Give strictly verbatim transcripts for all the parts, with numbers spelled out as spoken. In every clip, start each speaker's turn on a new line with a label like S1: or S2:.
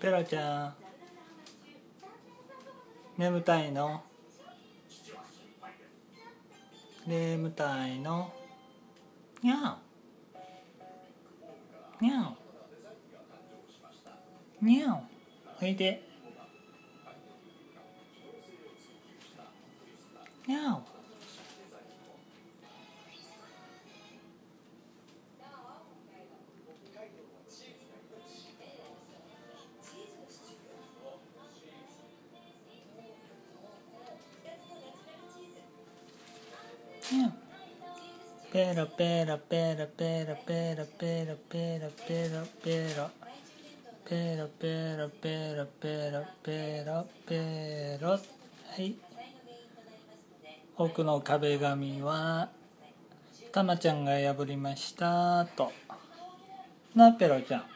S1: ペロちゃん、眠たいの？眠たいの？にゃおにゃおにゃお、おいで。にゃお。ペロペロペロペロペロペロペロペロペロペロペロペロペロペロペロ。はい、奥の壁紙はたまちゃんが破りましたとな。ペロちゃん、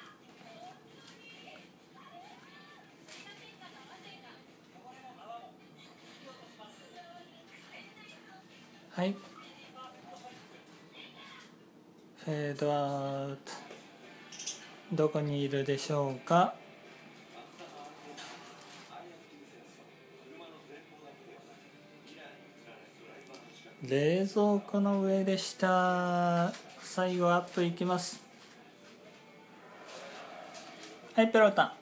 S1: はい、フェードアウト。どこにいるでしょうか。冷蔵庫の上でした。最後アップいきます。はい、ペロタン。